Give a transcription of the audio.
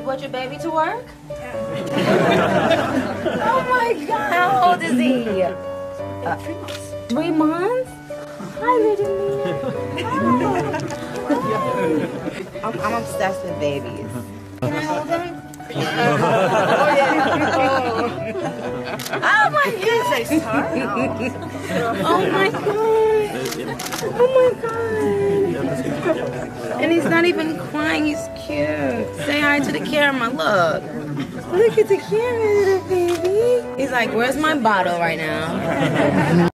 brought your baby to work? Oh my God, how old is he? 3 months. Hi, little man. I'm obsessed with babies. Can I hold him? Oh my God! Oh my God! Oh my God! And he's not even crying, he's cute. Say hi to the camera, look. Look at the camera, little baby. He's like, where's my bottle right now?